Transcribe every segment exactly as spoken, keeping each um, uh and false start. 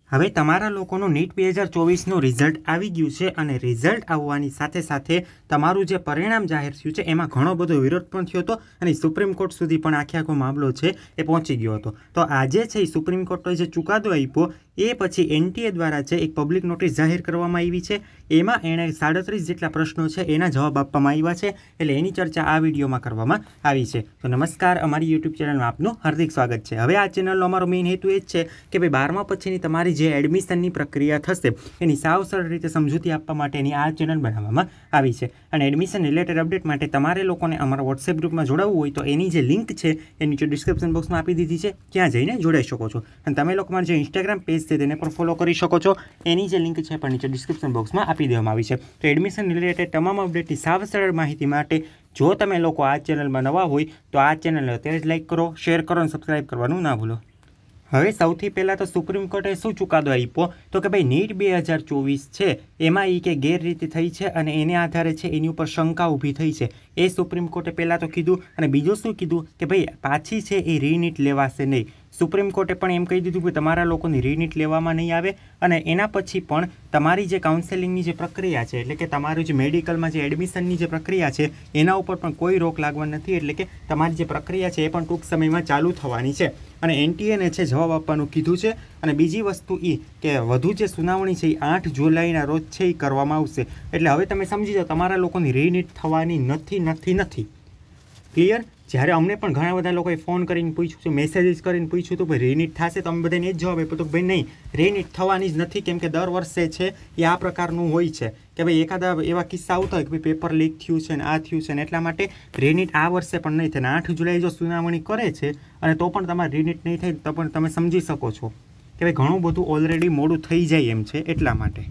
હવે તમારા લોકોનું નીટ બે હજાર ચોવીસનું રિઝલ્ટ આવી ગયું છે અને રિઝલ્ટ આવવાની સાથે સાથે તમારું જે પરિણામ જાહેર થયું છે એમાં ઘણો બધો વિરોધ પણ થયો હતો અને સુપ્રીમ કોર્ટ સુધી પણ આખે આખો મામલો છે એ પહોંચી ગયો હતો. તો આજે છે એ સુપ્રીમ કોર્ટે જે ચુકાદો આપ્યો એ પછી એનટીએ દ્વારા છે એક પબ્લિક નોટિસ જાહેર કરવામાં આવી છે. એમાં એણે સાડત્રીસ જેટલા પ્રશ્નો છે એના જવાબ આપવામાં આવ્યા છે, એટલે એની ચર્ચા આ વિડીયોમાં કરવામાં આવી છે. તો નમસ્કાર, અમારી યુટ્યુબ ચેનલમાં આપનું હાર્દિક સ્વાગત છે. હવે આ ચેનલનો અમારો મેઇન હેતુ એ જ છે કે ભાઈ બારમા પછીની તમારી જે એડમિશનની પ્રક્રિયા થશે એની સાવ સરળ રીતે સમજૂતી આપવા માટેની આ ચેનલ બનાવવામાં આવી છે. અને એડમિશન રિલેટેડ અપડેટ માટે તમારે લોકોને અમારા વોટ્સએપ ગ્રુપમાં જોડાવવું હોય તો એની જે લિંક છે એ નીચે ડિસ્ક્રિપ્શન બોક્સમાં આપી દીધી છે, ત્યાં જઈને જોડાઈ શકો છો. અને તમે લોકો મારું જે ઇન્સ્ટાગ્રામ પેજ છે તેને પણ ફોલો કરી શકો છો, એની જે લિંક છે પણ નીચે ડિસ્ક્રિપ્શન બોક્સમાં આપી દેવામાં આવી છે. તો એડમિશન રિલેટેડ તમામ અપડેટની સાવ સરળ માહિતી માટે જો તમે લોકો આ ચેનલમાં નવા હોય તો આ ચેનલને અત્યારે જ લાઈક કરો, શેર કરો અને સબસ્ક્રાઈબ કરવાનું ના ભૂલો. હવે સૌથી પહેલાં તો સુપ્રીમ કોર્ટે શું ચુકાદો આપ્યો તો કે ભાઈ નીટ બે હજાર ચોવીસ છે એમાં એ કે ગેરરીતિ થઈ છે અને એને આધારે છે એની ઉપર શંકા ઊભી થઈ છે એ સુપ્રીમ કોર્ટે પહેલાં તો કીધું. અને બીજું શું કીધું કે ભાઈ પાછી છે એ રીનીટ લેવાશે નહીં. સુપ્રીમ કોર્ટે પણ એમ કહી દીધું કે તમારા લોકોની રીનીટ લેવામાં નહીં આવે અને એના પછી પણ તમારી જે કાઉન્સેલિંગની જે પ્રક્રિયા છે એટલે કે તમારું જે મેડિકલમાં જે એડમિશનની જે પ્રક્રિયા છે એના ઉપર પણ કોઈ રોક લાગવાની નથી, એટલે કે તમારી જે પ્રક્રિયા છે એ પણ ટૂંક સમયમાં ચાલુ થવાની છે. અને એનટીએને છે જવાબ આપવાનું કીધું છે. અને બીજી વસ્તુ એ કે વધુ જે સુનાવણી છે એ આઠ જુલાઈના રોજ છે એ કરવામાં આવશે. એટલે હવે તમે સમજી જાઓ તમારા લોકોની રીનીટ થવાની નથી નથી નથી ક્લિયર. જ્યારે અમને પણ ઘણા બધા લોકોએ ફોન કરીને પૂછ્યું છે, મેસેજીસ કરીને પૂછ્યું હતું ભાઈ રીનીટ થશે, તો અમે બધાને એ જ જવાબ આપ્યો તો ભાઈ નહીં, રીનીટ થવાની જ નથી. કેમ કે દર વર્ષે છે એ આ પ્રકારનું હોય છે કે ભાઈ એકાદા એવા કિસ્સા આવતા હોય કે ભાઈ પેપર લીક થયું છે ને આ થયું છે ને, એટલા માટે રીનીટ આ વર્ષે પણ નહીં થાય. આઠ જુલાઈ જો સુનાવણી કરે છે અને તો પણ તમારે રીનીટ નહીં થાય તો પણ તમે સમજી શકો છો કે ભાઈ ઘણું બધું ઓલરેડી મોડું થઈ જાય એમ છે. એટલા માટે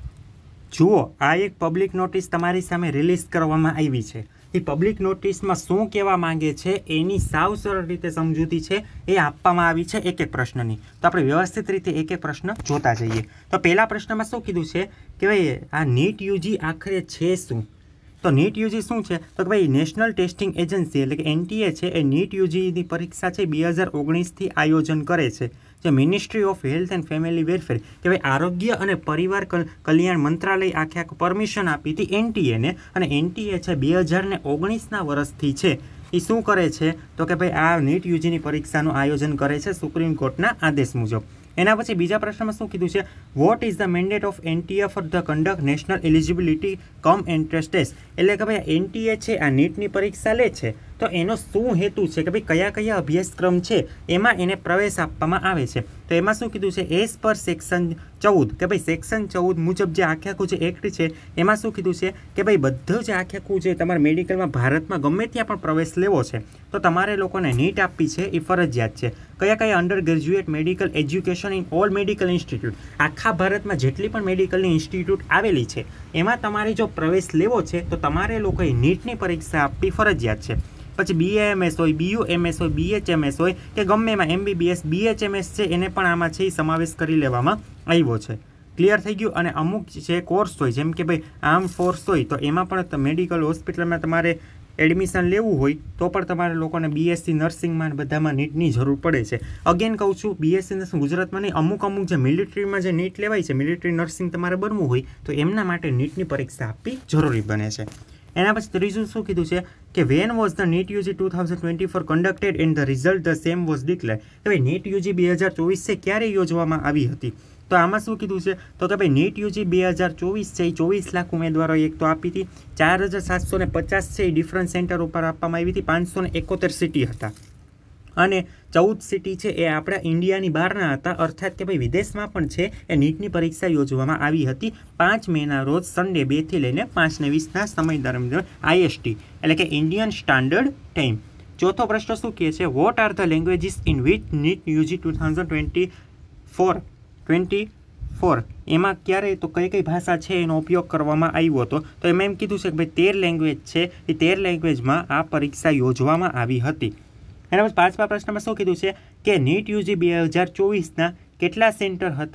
જુઓ, આ એક પબ્લિક નોટિસ તમારી સામે રિલીઝ કરવામાં આવી છે. એ પબ્લિક નોટિસમાં શું કહેવા માંગે છે એની સાવ સરળ રીતે સમજૂતી છે એ આપવામાં આવી છે એક એક પ્રશ્નની. તો આપણે વ્યવસ્થિત રીતે એક એક પ્રશ્ન જોતા જઈએ. તો પહેલા પ્રશ્નમાં શું કીધું છે કે ભાઈ આ નીટ યુજી આખરે છે શું? તો નીટ યુજી શું છે તો કે ભાઈ નેશનલ ટેસ્ટિંગ એજન્સી એટલે કે એનટીએ છે એ નીટ યુજીની પરીક્ષા છે બે હજાર ઓગણીસથી આયોજન કરે છે. જે ministry of health and family welfare કે ભાઈ આરોગ્ય અને પરિવાર કલ્યાણ મંત્રાલય આખે આખું પરમિશન આપી હતી એનટીએને. અને એનટીએ છે બે હજાર ને ઓગણીસના વર્ષથી છે એ શું કરે છે તો કે ભાઈ આ નીટ યુજીની પરીક્ષાનું આયોજન કરે છે સુપ્રીમ કોર્ટના આદેશ મુજબ. એના પછી બીજા પ્રશ્નમાં શું કીધું છે, what is the mandate of NTA for the conduct national eligibility cum entrance test. એટલે કે ભાઈ એનટીએ છે આ નીટની પરીક્ષા લે છે તો એનો શું હેતુ છે કે ભાઈ કયા કયા અભ્યાસક્રમ છે એમાં એને પ્રવેશ આપવામાં આવે છે. તો એમાં શું કીધું છે, એઝ પર સેક્શન ચૌદ કે ભાઈ સેક્શન ચૌદ મુજબ જે આખે આખું જે એક્ટ છે એમાં શું કીધું છે કે ભાઈ બધું જે આખે આખું જે તમારે મેડિકલમાં ભારતમાં ગમે ત્યાં પણ પ્રવેશ લેવો છે તો તમારે લોકોને નીટ આપવી છે એ ફરજિયાત છે. કયા કયા undergraduate medical education in all medical institute, આખા ભારતમાં જેટલી પણ મેડિકલની ઇન્સ્ટિટ્યૂટ આવેલી છે એમાં તમારે જો પ્રવેશ લેવો છે તો તમારે લોકોએ નીટની પરીક્ષા આપવી ફરજિયાત છે. પછી બીએએમએસ હોય, બીયુએમએસ હોય, બીએચએમએસ હોય કે ગમે એમાં એમબીબીએસ બીએચએમએસ છે એને પણ આમાં છે એ સમાવેશ કરી લેવામાં આવ્યો છે. ક્લિયર થઈ ગયું. અને અમુક જે કોર્સ હોય જેમ કે ભાઈ આર્મ ફોર્સ હોય તો એમાં પણ મેડિકલ હોસ્પિટલમાં તમારે એડમિશન લેવું હોય તો પણ તમારે લોકોને બીએસસી નર્સિંગમાં બધામાં નીટની જરૂર પડે છે. અગેન કહું છું, બીએસસી નર્સિંગ ગુજરાતમાં નહીં, અમુક અમુક જે મિલિટરીમાં જે નીટ લેવાય છે, મિલિટરી નર્સિંગ તમારે બનવું હોય તો એમના માટે નીટની પરીક્ષા આપવી જરૂરી બને છે. એના પછી ત્રીજું શું કીધું છે કે when was the NEET UG two thousand twenty four conducted and the result the same was declare. કે ભાઈ નીટ યુજી બે હજાર ચોવીસ છે ક્યારે યોજવામાં આવી હતી? તો આમાં શું કીધું છે તો કે ભાઈ નીટ યુજી બે હજાર ચોવીસ છે એ ચોવીસ લાખ ઉમેદવારોએ એક તો આપી હતી. ચાર હજાર સાતસો ને પચાસ છે એ ડિફરન્ટ સેન્ટર ઉપર આપવામાં આવી હતી. પાંચસો ને એકોતેર સિટી હતા અને ચૌદ સિટી છે એ આપણા ઇન્ડિયાની બહારના હતા, અર્થાત કે ભાઈ વિદેશમાં પણ છે એ નીટની પરીક્ષા યોજવામાં આવી હતી પાંચ મેના રોજ સન્ડે બેથી લઈને પાંચ ને વીસના સમય દરમિયાન આઈએસટી એટલે કે ઇન્ડિયન સ્ટાન્ડર્ડ ટાઈમ. ચોથો પ્રશ્ન શું કહે છે, what are the languages in which NEET UG two thousand twenty four twenty four એમાં ક્યારે તો કઈ કઈ ભાષા છે એનો ઉપયોગ કરવામાં આવ્યો હતો? તો એમાં એમ કીધું છે કે ભાઈ તેર લેંગ્વેજ છે એ તેર લેંગ્વેજમાં આ પરીક્ષા યોજવામાં આવી હતી. એના પછી પાંચમા પ્રશ્નમાં શું કીધું છે કે નીટ યુજી બે હજાર ચોવીસના કેટલા સેન્ટર હતા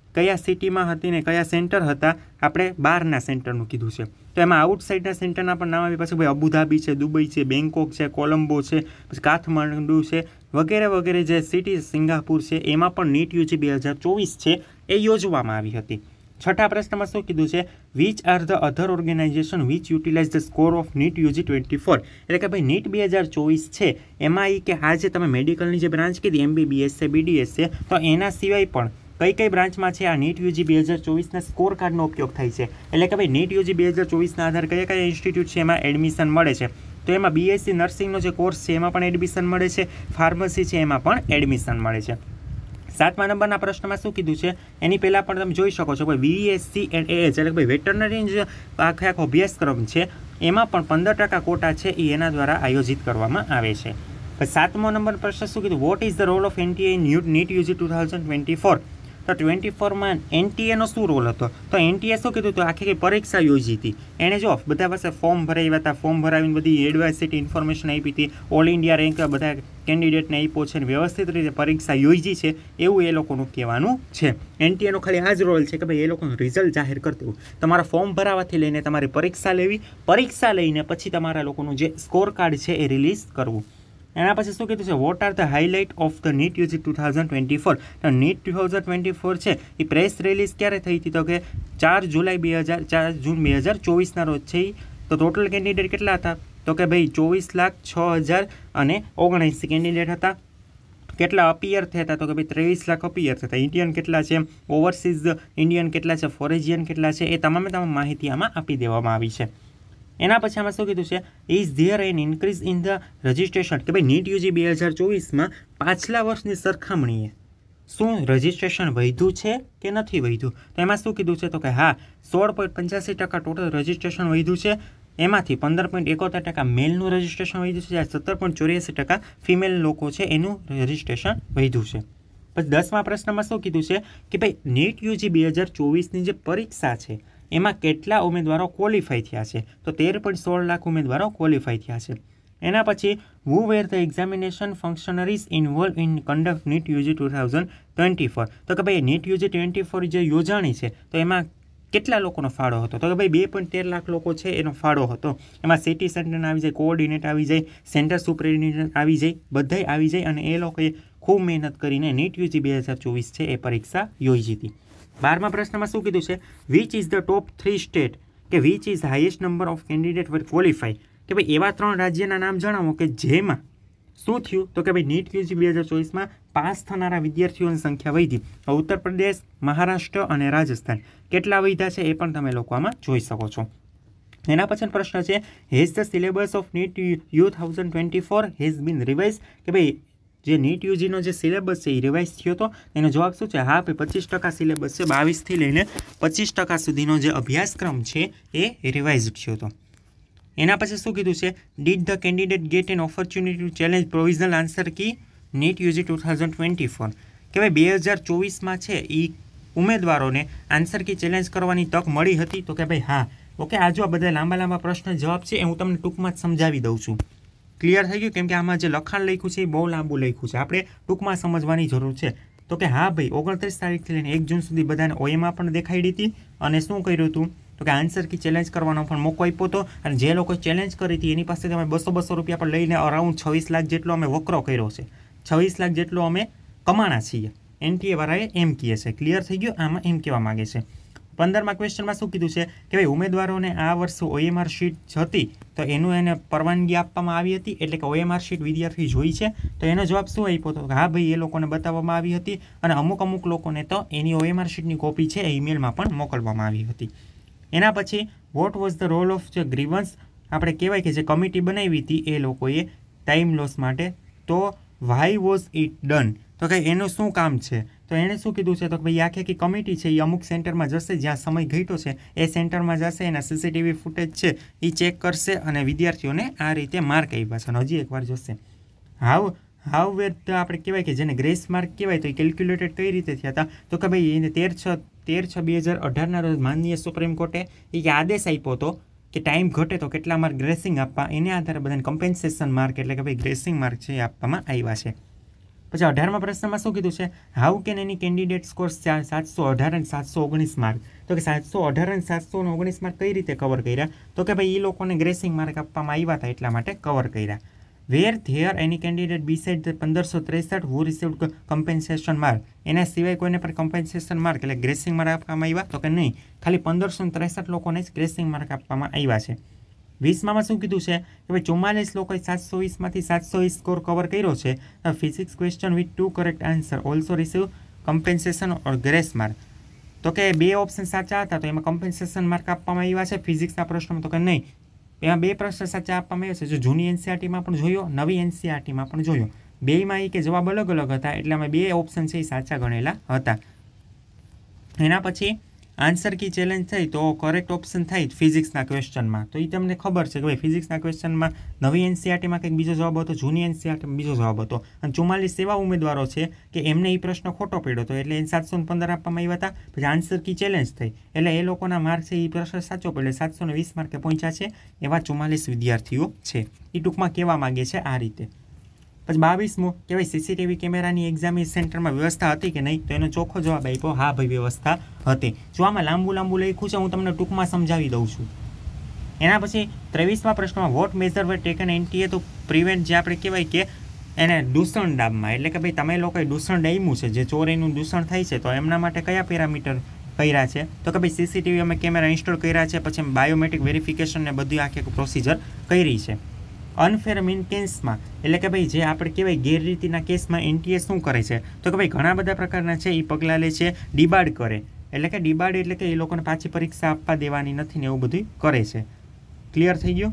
કયા સિટીમાં હતી ને કયા સેન્ટર હતા, આપણે બહારના સેન્ટરનું કીધું છે. તો એમાં આઉટસાઇડના સેન્ટરના પણ નામ આવી પાસે ભાઈ અબુધાબી છે, દુબઈ છે, બેંકોક છે, કોલંબો છે, પછી કાઠમંડુ છે, વગેરે વગેરે જે સિટી સિંગાપુર છે એમાં પણ નીટ યુજી બે હજાર ચોવીસ છે એ યોજવામાં આવી હતી. છઠ્ઠા પ્રશ્નમાં શું કીધું છે? Which are the other organisation which utilise the score of NEET UG twenty four. એટલે કે ભાઈ નીટ બે હજાર ચોવીસ છે એમાં એ કે આ જે તમે મેડિકલની જે બ્રાન્ચ કીધી એમબીબીએસ છે, બીડીએસ છે, તો એના સિવાય પણ કઈ કઈ બ્રાન્ચમાં છે આ નીટ યુજી બે હજાર ચોવીસના સ્કોર કાર્ડનો ઉપયોગ થાય છે. એટલે કે ભાઈ નીટ યુજી બે હજાર ચોવીસના આધારે કયા કયા ઇન્સ્ટિટ્યૂટ છે એમાં એડમિશન મળે છે. તો એમાં બીએસસી નર્સિંગનો જે કોર્સ છે એમાં પણ એડમિશન મળે છે, ફાર્મસી છે એમાં પણ એડમિશન મળે છે. સાતમા નંબરના પ્રશ્નમાં શું કીધું છે? એની પહેલાં પણ તમે જોઈ શકો છો ભાઈ બીએસસી એન્ડ એએચ એટલે કે ભાઈ વેટરનરી જે આખે આખો અભ્યાસક્રમ છે એમાં પણ પંદર ટકા કોટા છે એ એના દ્વારા આયોજિત કરવામાં આવે છે. સાતમો નંબર પ્રશ્ન શું કીધું? What is the role of NTA in NEET UG two thousand twenty four. તો ટ્વેન્ટી ફોરમાં એનટીએનો શું રોલ હતો? તો એનટીએ શું કીધું? તો આખી પરીક્ષા યોજી હતી. એણે જો બધા પાસે ફોર્મ ભરાવ્યા હતા, ફોર્મ ભરાવીને બધી એડવાઇસટી ઇન્ફોર્મેશન આપી હતી, ઓલ ઇન્ડિયા રેન્ક બધા કેન્ડિડેટને આપ્યો છે અને વ્યવસ્થિત રીતે પરીક્ષા યોજી છે એવું એ લોકોનું કહેવાનું છે. એનટીએનો ખાલી આ જ રોલ છે કે ભાઈ એ લોકોનું રિઝલ્ટ જાહેર કરી દેવું, તમારા ફોર્મ ભરાવાથી લઈને તમારી પરીક્ષા લેવી, પરીક્ષા લઈને પછી તમારા લોકોનું જે સ્કોર કાર્ડ છે એ રિલીઝ કરવું. એના પછી શું કીધું છે? What are the highlight of the NEET UG two thousand twenty four. તો NEET two thousand twenty four છે એ પ્રેસ રિલીઝ ક્યારે થઈ હતી? તો કે ચાર જુલાઈ બે હજાર ચાર જૂન બે હજાર ચોવીસના રોજ છે. તો ટોટલ કેન્ડિડેટ કેટલા હતા? તો કે ભાઈ ચોવીસ લાખ છ હજાર અને ઓગણએંસી કેન્ડિડેટ હતા. કેટલા અપિયર થયા હતા? તો કે ભાઈ ત્રેવીસ લાખ અપિયર થતા. ઇન્ડિયન કેટલા છે, ઓવરસીઝ ઇન્ડિયન કેટલા છે, ફોરેજિયન કેટલા છે, એ તમામે તમામ માહિતી આમાં આપી દેવામાં આવી છે. એના પછી આમાં શું કીધું છે? Is there an increase in the registration. કે ભાઈ નીટ યુજી બે હજાર ચોવીસમાં પાછલા વર્ષની સરખામણીએ શું રજિસ્ટ્રેશન વધ્યું છે કે નથી વધ્યું? તો એમાં શું કીધું છે? તો કે હા, સોળ પોઈન્ટ પંચ્યાસી ટકા ટોટલ રજિસ્ટ્રેશન વધ્યું છે. એમાંથી પંદર પોઈન્ટ એકોતેર ટકા મેલનું રજિસ્ટ્રેશન વધ્યું છે, જ્યારે સત્તર પોઈન્ટ ચોર્યાસી ટકા ફિમેલ લોકો છે એનું રજિસ્ટ્રેશન વધ્યું છે. પછી દસમા પ્રશ્નમાં શું કીધું છે? કે ભાઈ નીટ યુજી બે હજાર ચોવીસની જે પરીક્ષા છે એમાં કેટલા ઉમેદવારો ક્વોલિફાય થયા છે? તો તેર પોઈન્ટ સોળ લાખ ઉમેદવારો ક્વોલિફાય થયા છે. એના પછી who were the examination functionaries involve in conduct NEET UG two thousand twenty four. તો કે ભાઈ નીટ યુજી ટ્વેન્ટી ફોર જે યોજાણી છે તો એમાં કેટલા લોકોનો ફાળો હતો? તો કે ભાઈ બે પોઈન્ટ તેર લાખ લોકો છે એનો ફાળો હતો. એમાં સિટી સેન્ટર આવી જાય, કોઓર્ડિનેટ આવી જાય, સેન્ટર સુપરિન્ટેન્ડન્ટ આવી જાય, બધાય આવી જાય અને એ લોકોએ ખૂબ મહેનત કરીને નીટ યુજી બે હજાર ચોવીસ છે એ પરીક્ષા યોજી હતી. બારમા પ્રશ્નમાં શું કીધું છે? Which is the top three state કે which is highest number of candidate were qualify. કે ભાઈ એવા ત્રણ રાજ્યના નામ જણાવો કે જેમાં શું થયું? તો કે ભાઈ નીટ યુજી બે હજાર ચોવીસમાં પાસ થનારા વિદ્યાર્થીઓની સંખ્યા વધી. ઉત્તર પ્રદેશ, મહારાષ્ટ્ર અને રાજસ્થાન કેટલા વધ્યા છે એ પણ તમે લોકો આમાં જોઈ શકો છો. એના પછીનો પ્રશ્ન છે has the syllabus of NEET U thousand twenty four has been revise. કે ભાઈ જે નીટ યુજીનો જે સિલેબસ છે એ રિવાઇઝ થયો હતો. એનો જવાબ શું છે? હા ભાઈ પચીસ ટકા સિલેબસ છે, બાવીસથી લઈને પચીસ ટકા સુધીનો જે અભ્યાસક્રમ છે એ રિવાઇઝ થયો હતો. એના પછી શું કીધું છે? Did the candidate get an opportunity to challenge provisional answer key NEET UG two thousand twenty four. કે ભાઈ બે હજાર ચોવીસમાં છે એ ઉમેદવારોને આન્સર કી ચેલેન્જ કરવાની તક મળી હતી? તો કે ભાઈ હા. ઓકે, આ જો આ બધા લાંબા લાંબા પ્રશ્ન જવાબ છે એ હું તમને ટૂંકમાં જ સમજાવી દઉં છું. ક્લિયર થઈ ગયું? કેમ કે આમાં જે લખાણ લખ્યું છે એ બહુ લાંબુ લખ્યું છે, આપણે ટૂંકમાં સમજવાની જરૂર છે. તો કે હા ભાઈ ઓગણત્રીસ તારીખથી લઈને એક જૂન સુધી બધાને ઓએમાં પણ દેખાડી હતી અને શું કર્યું હતું? તો કે આન્સર કી ચેલેન્જ કરવાનો પણ મોકો આપ્યો હતો અને જે લોકો ચેલેન્જ કરી હતી એની પાસેથી અમે બસો બસો રૂપિયા પણ લઈને અરાઉન્ડ છવ્વીસ લાખ જેટલો અમે વકરો કર્યો છે. છવ્વીસ લાખ જેટલો અમે કમાણા છીએ. એનટીએ વાળાએ એમ કહે છે. ક્લિયર થઈ ગયું? આમાં એમ કહેવા માગે છે. પંદરમાં ક્વેશ્ચનમાં શું કીધું છે? કે ભાઈ ઉમેદવારોને આ વર્ષે ઓએમઆર શીટ હતી તો એનું એને પરવાનગી આપવામાં આવી હતી, એટલે કે ઓએમઆર શીટ વિદ્યાર્થી જોઈ છે. તો એનો જવાબ શું આપ્યો હતો? હા ભાઈ એ લોકોને બતાવવામાં આવી હતી અને અમુક અમુક લોકોને તો એની ઓએમઆર શીટની કોપી છે એ ઈમેલમાં પણ મોકલવામાં આવી હતી. એના પછી what was the role of જે ગ્રીવન્સ આપણે કહેવાય કે જે કમિટી બનાવી હતી એ લોકોએ ટાઈમ લોસ માટે, તો વાય વોઝ ઇટ ડન? તો કે એનું શું કામ છે? તો એણે શું કીધું છે? તો ભાઈ આખી આખી કમિટી છે એ અમુક સેન્ટરમાં જશે જ્યાં સમય ઘટ્યો છે એ સેન્ટરમાં જશે, એના સીસીટીવી ફૂટેજ છે એ ચેક કરશે અને વિદ્યાર્થીઓને આ રીતે માર્ક આપ્યા છે. અને હજી એકવાર જોશે હાવ હાવ વેર આપણે કહેવાય કે જેને ગ્રેસ માર્ક કહેવાય તો એ કેલ્ક્યુલેટેડ કઈ રીતે થયા હતા? તો કે ભાઈ એને તેર છ તેર છ બે હજાર અઢારના રોજ માનનીય સુપ્રીમ કોર્ટે એ આદેશ આપ્યો હતો કે ટાઈમ ઘટે તો કેટલા માર્ક ગ્રેસિંગ આપવા, એને આધારે બધાને કમ્પેન્સેશન માર્ક એટલે કે ભાઈ ગ્રેસિંગ માર્ક છે એ આપવામાં આવ્યા છે. પછી અઢારમાં પ્રશ્નમાં શું કીધું છે, how can any candidate score સાતસો અઢાર અને સાતસો ઓગણીસ માર્ક. તો કે સાતસો અઢાર અને સાતસો ઓગણીસ માર્ક કઈ રીતે કવર કર્યા, તો કે ભાઈ એ લોકોને ગ્રેસિંગ માર્ક આપવામાં આવ્યા હતા એટલા માટે કવર કર્યા. Were there any candidate beside the પંદરસો ત્રેસઠ હુ રિસીવ્ડ કમ્પેન્સેશન માર્ક. એના સિવાય કોઈને પણ કમ્પેન્સેશન માર્ક એટલે ગ્રેસિંગ માર્ક આપવામાં આવ્યા, તો કે નહીં, ખાલી પંદરસો ત્રેસઠ લોકોને જ ગ્રેસિંગ માર્ક આપવામાં આવ્યા છે. વીસમાં શું કીધું છે કે ભાઈ ચુમ્માલીસ લોકોએ સાતસો વીસમાંથી સાતસો વીસ સ્કોર કવર કર્યો છે. Physics question with two correct answer also receive compensation or grace mark. તો કે બે ઓપ્શન સાચા હતા તો એમાં કમ્પેન્સેશન માર્ક આપવામાં આવ્યા છે ફિઝિક્સના પ્રશ્નમાં, તો કે નહીં, એમાં બે પ્રશ્ન સાચા આપવામાં આવ્યા છે. જો જૂની એનસીઆરટીમાં પણ જોયો, નવી એનસીઆરટીમાં પણ જોયો, બેમાં એ કે જવાબ અલગ અલગ હતા એટલે અમે બે ઓપ્શન છે એ સાચા ગણેલા હતા. એના પછી આન્સર કી ચેલેન્જ થઈ તો કરેક્ટ ઓપ્શન થાય ફિઝિક્સના ક્વેશ્ચનમાં. તો એ તમને ખબર છે કે ભાઈ ફિઝિક્સના ક્વેશ્ચનમાં નવી એનસીઆરટીમાં કંઈક બીજો જવાબ હતો, જૂની એનસીઆરટીમાં બીજો જવાબ હતો. અને ચુમ્માલીસ એવા ઉમેદવારો છે કે એમને એ પ્રશ્ન ખોટો પડ્યો હતો એટલે એને સાતસો ને પંદર આપવામાં આવ્યા હતા. પછી આન્સર કી ચેલેન્જ થઈ એટલે એ લોકોના માર્ક છે એ પ્રશ્ન સાચો પડ્યો, સાતસો ને વીસ માર્કે પહોંચ્યા છે એવા ચુમ્માલીસ વિદ્યાર્થીઓ છે. એ ટૂંકમાં કહેવા માગે છે આ રીતે. પછી બાવીસમું કે ભાઈ સીસીટીવી કેમેરાની એક્ઝામ સેન્ટરમાં વ્યવસ્થા હતી કે નહીં, તો એનો ચોખ્ખો જવાબ આપ્યો હા ભાઈ વ્યવસ્થા હતી. જો આમાં લાંબુ લાંબુ લખ્યું છે હું તમને ટૂંકમાં સમજાવી દઉં છું. એના પછી ત્રેવીસમાં પ્રશ્નમાં what measure were taken NTA to prevent, જે આપણે કહેવાય કે એને દૂષણ ડાબમાં, એટલે કે ભાઈ તમે લોકોએ દૂષણ ડામ્યું છે, જે ચોરીનું દૂષણ થાય છે, તો એમના માટે કયા પેરામીટર કર્યા છે, તો કે ભાઈ સીસીટીવી અમે કેમેરા ઇન્સ્ટોલ કર્યા છે, પછી બાયોમેટ્રિક વેરિફિકેશન ને બધી આખી પ્રોસિજર કરી છે. અનફેર મીન કેસમાં એટલે કે ભાઈ જે આપણે કહેવાય ગેરરીતિના કેસમાં એનટીએ શું કરે છે, તો કે ભાઈ ઘણા બધા પ્રકારના છે એ પગલાં લે છે, ડિબાર્ડ કરે, એટલે કે ડિબાર્ડ એટલે કે એ લોકોને પાછી પરીક્ષા આપવા દેવાની નથી ને એવું બધું કરે છે. ક્લિયર થઈ ગયું.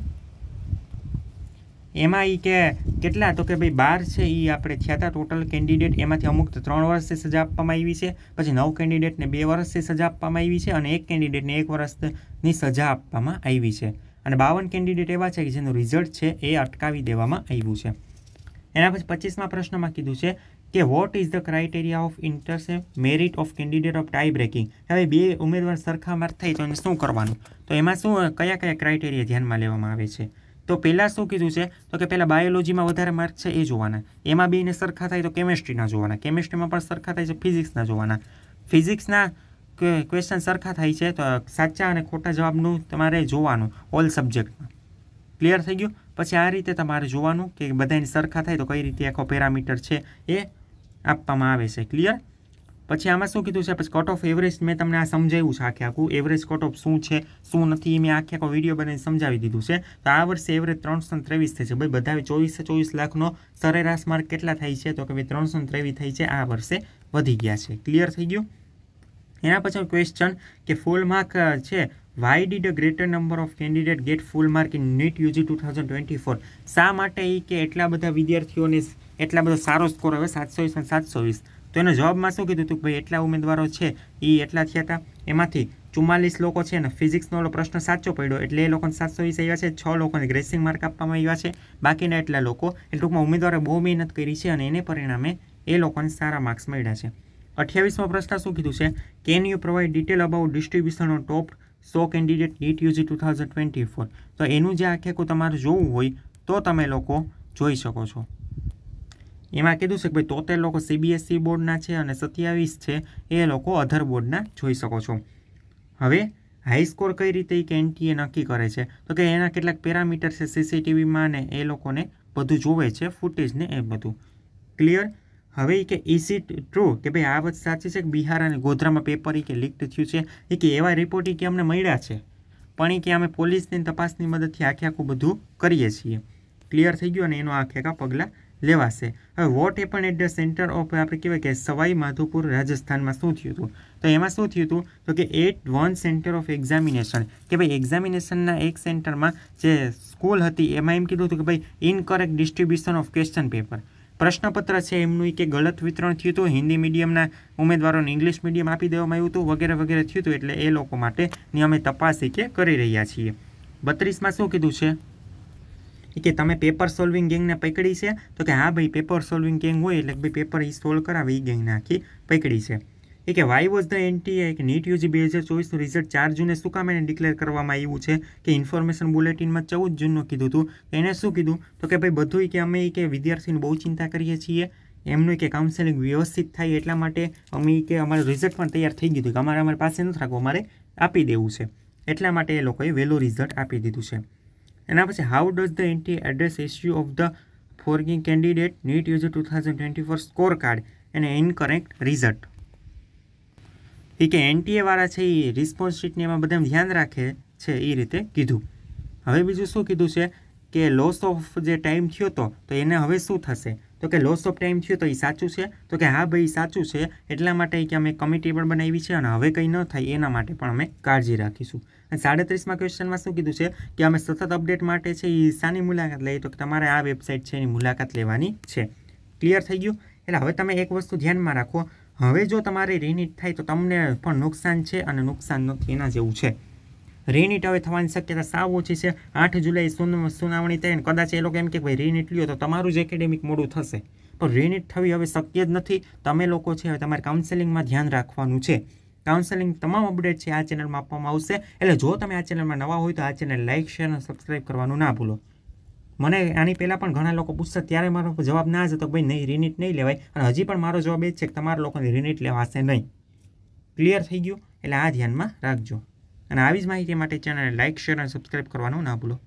એમાં એ કે કેટલા, તો કે ભાઈ બાર છે એ આપણે થયા હતા ટોટલ કેન્ડિડેટ, એમાંથી અમુક તો ત્રણ વર્ષથી સજા આપવામાં આવી છે, પછી નવ કેન્ડિડેટને બે વર્ષથી સજા આપવામાં આવી છે અને એક કેન્ડિડેટને એક વર્ષની સજા આપવામાં આવી છે. અને બાવન કેન્ડિડેટ એવા છે કે જેનું રિઝલ્ટ છે એ અટકાવી દેવામાં આવ્યું છે. એના પછી પચીસમાં પ્રશ્નમાં કીધું છે કે what is the criteria of inter se merit of candidate of tie breaking. હવે બે ઉમેદવાર સરખા માર્ક થાય તો એને શું કરવાનું, તો એમાં શું કયા કયા ક્રાઇટેરિયા ધ્યાનમાં લેવામાં આવે છે. તો પહેલાં શું કીધું છે, તો કે પહેલાં બાયોલોજીમાં વધારે માર્ક છે એ જોવાના, એમાં બેને સરખા થાય તો કેમેસ્ટ્રીના જોવાના, કેમેસ્ટ્રીમાં પણ સરખા થાય છે ફિઝિક્સના જોવાના, ફિઝિક્સના ક્વેશ્ચન સરખા થાય છે તો સાચા અને ખોટા જવાબનું તમારે જોવાનું ઓલ સબ્જેક્ટમાં. ક્લિયર થઈ ગયું. પછી આ રીતે તમારે જોવાનું કે બધાને સરખા થાય તો કઈ રીતે આખો પેરામીટર છે એ આપવામાં આવે છે. ક્લિયર. પછી આમાં શું કીધું છે, પછી કટ ઓફ એવરેજ મેં તમને આ સમજાવ્યું છે આખે આખું, એવરેજ કટ ઓફ શું છે શું નથી એ મેં આખે આખો વિડીયો બનાવીને સમજાવી દીધું છે. તો આ વર્ષે એવરેજ ત્રણસો ત્રેવીસ થાય છે ભાઈ, બધા ચોવીસે ચોવીસ લાખનો સરેરાશ માર્ક કેટલા થાય છે, તો કે ભાઈ ત્રણસો ત્રેવીસ થાય છે, આ વર્ષે વધી ગયા છે. ક્લિયર થઈ ગયું. એના પછી ક્વેશ્ચન કે ફૂલ માર્ક છે, why did a greater number of candidate get full mark in NEET UG two thousand twenty four. શા માટે એ કે એટલા બધા વિદ્યાર્થીઓને એટલા બધો સારો સ્કોર હવે સાતસો વીસ અને સાતસો વીસ, તો એનો જવાબમાં શું કીધું હતું કે ભાઈ એટલા ઉમેદવારો છે એ એટલા થયા હતા, એમાંથી ચુમ્માલીસ લોકો છે ને ફિઝિક્સનો ઓલો પ્રશ્ન સાચો પડ્યો એટલે એ લોકોને સાતસો વીસ આવ્યા છે, છ લોકોને ગ્રેસિંગ માર્ક આપવામાં આવ્યા છે, બાકીના એટલા લોકો એટલે ટૂંકમાં ઉમેદવારે બહુ મહેનત કરી છે અને એને પરિણામે એ લોકોને સારા માર્ક્સ મળ્યા છે. અઠ્યાવીસમો પ્રશ્ન શું કીધું છે, can you provide detail about distribution of top સો candidate NEET UG two thousand twenty four. તો એનું જે આખે આખું તમારે જોવું હોય તો તમે લોકો જોઈ શકો છો. એમાં કીધું છે કે ભાઈ તોતેર લોકો સીબીએસઈ બોર્ડના છે અને સત્યાવીસ છે એ લોકો અધર બોર્ડના જોઈ શકો છો. હવે હાઈ સ્કોર કઈ રીતે કે એનટીએ નક્કી કરે છે, તો કે એના કેટલાક પેરામીટર છે સીસીટીવીમાં ને એ લોકોને બધું જોવે છે, ફૂટેજ ને એ બધું. ક્લિયર. હવે કે ઇઝ ઇટ ટ્રુ કે ભાઈ આ વાત સાચી છે કે બિહાર અને ગોધરામાં પેપર એ કે લીક થયું છે, એ કે એવા રિપોર્ટ કે અમને મળ્યા છે પણ એ કે અમે પોલીસની તપાસની મદદથી આખે આખું બધું કરીએ છીએ. ક્લિયર થઈ ગયું અને એનો આખે આખા પગલાં લેવાશે. હવે what happen at the centre of આપણે કહેવાય કે સવાઈ માધોપુર રાજસ્થાનમાં શું થયું હતું, તો એમાં શું થયું હતું તો કે at one centre of examination કે ભાઈ એક્ઝામિનેશનના એક સેન્ટરમાં જે સ્કૂલ હતી એમાં એમ કીધું હતું કે ભાઈ incorrect distribution of question paper, પ્રશ્નપત્ર છે એમનું કે ગલત વિતરણ થયું હતું, હિન્દી મીડિયમના ઉમેદવારોને ઇંગ્લિશ મીડિયમ આપી દેવામાં આવ્યું હતું વગેરે વગેરે થયું હતું, એટલે એ લોકો માટે અમે તપાસ કે કરી રહ્યા છીએ. બત્રીસમાં શું કીધું છે કે તમે પેપર સોલ્વિંગ ગેંગને પકડી છે, તો કે હા ભાઈ પેપર સોલ્વિંગ ગેંગ હોય એટલે ભાઈ પેપર એ સોલ્વ કરાવે એ ગેંગને આખી પકડી છે. એ કે વાય વોઝ ધ એનટીએ કે નીટ યુજી બે હજાર ચોવીસનું રિઝલ્ટ ચાર જૂને શું કામ એને ડિક્લેર કરવામાં આવ્યું છે કે ઇન્ફોર્મેશન બુલેટિનમાં ચૌદ જૂનનું કીધું હતું. એને શું કીધું તો કે ભાઈ બધું કે અમે કે વિદ્યાર્થીની બહુ ચિંતા કરીએ છીએ એમનું કે કાઉન્સેલિંગ વ્યવસ્થિત થાય એટલા માટે અમે કે અમારું રિઝલ્ટ પણ તૈયાર થઈ ગયું હતું કે અમારે અમારી પાસે નથી રાખવું, અમારે આપી દેવું છે, એટલા માટે એ લોકોએ વહેલું રિઝલ્ટ આપી દીધું છે. એના પછી how does the NTA address issue of the forging candidate NEET user two thousand twenty four score card અને ઇનકરેક્ટ રિઝલ્ટ. એ કે એનટીએ વાળા છે એ રિસ્પોન્સ શીટને એમાં બધા ધ્યાન રાખે છે એ રીતે કીધું. હવે બીજું શું કીધું છે કે લોસ ઓફ જે ટાઈમ થયો હતો તો એને હવે શું થશે, તો કે લોસ ઓફ ટાઈમ થયો તો એ સાચું છે, તો કે હા ભાઈ સાચું છે, એટલા માટે કે અમે કમિટી પણ બનાવી છે અને હવે કંઈ ન થાય એના માટે પણ અમે કાળજી રાખીશું. અને સાડત્રીસમાં ક્વેશ્ચનમાં શું કીધું છે કે અમે સતત અપડેટ માટે છે એ શાની મુલાકાત લઈએ, તો કે તમારે આ વેબસાઇટ છે એની મુલાકાત લેવાની છે. ક્લિયર થઈ ગયું? એટલે હવે તમે એક વસ્તુ ધ્યાનમાં રાખો, હવે જો તમારે રીનીટ થાય તો તમને પણ નુકસાન છે અને નુકસાન નથી એના જેવું છે. રીનીટ હવે થવાની શક્યતા સાવ ઓછી છે. આઠ જુલાઈ સુનાવણી થાય ને કદાચ એ લોકો એમ કે ભાઈ રીનીટ લ્યો તો તમારું જ એકેડેમિક મોડું થશે, પણ રીનીટ થવી હવે શક્ય જ નથી. તમે લોકો છે હવે તમારે કાઉન્સેલિંગમાં ધ્યાન રાખવાનું છે. કાઉન્સેલિંગ તમામ અપડેટ છે આ ચેનલમાં આપવામાં આવશે. એટલે જો તમે આ ચેનલમાં નવા હોય તો આ ચેનલ લાઇક શેર અને સબસ્ક્રાઈબ કરવાનું ના ભૂલો. મને આની પહેલાં પણ ઘણા લોકો પૂછતા ત્યારે મારો જવાબ ના જ હતો ભાઈ નહીં રીનીટ નહીં લેવાય, અને હજી પણ મારો જવાબ એ જ છે કે તમારા લોકોને રીનીટ લેવાશે નહીં. ક્લિયર થઈ ગયું? એટલે આ ધ્યાનમાં રાખજો. અને આવી જ માહિતી માટે ચેનલને લાઇક શેર અને સબસ્ક્રાઈબ કરવાનું ના ભૂલો.